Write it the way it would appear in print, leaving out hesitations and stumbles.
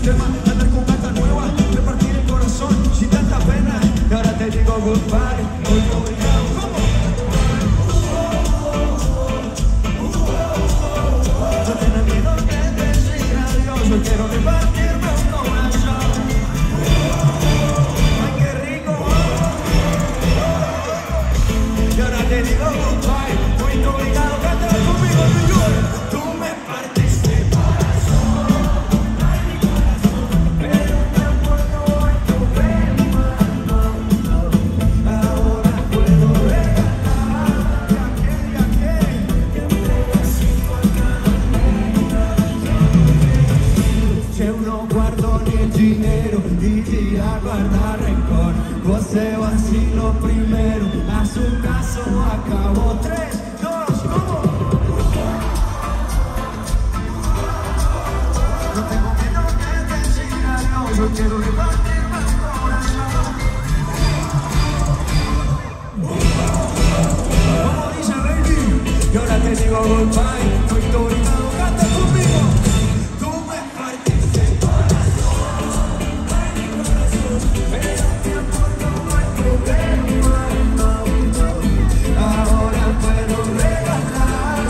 tema, andar con gata nueva, repartir el corazón sin tanta pena. Y ahora te digo goodbye, hoy te obligado. ¿Cómo? No tienes miedo de decir adiós, yo quiero repartirme un corazón. Ay, qué rico. Y ahora te digo goodbye, hoy te obligado. Cántala conmigo, New York. Tú me partes el corazón. Ay, mi corazón. Pero me acuerdo en tu mano. Ahora puedo regalar a aquel que entrega cinco a cada uno. Se uno guardo ni el dinero y tira guarda rencor. Você vacilo primero, a su caso acabó. 3, 2, ¿cómo? No tengo miedo de decir adiós, yo quiero repartirme el corazón. Como dice baby, y ahora te digo goodbye, estoy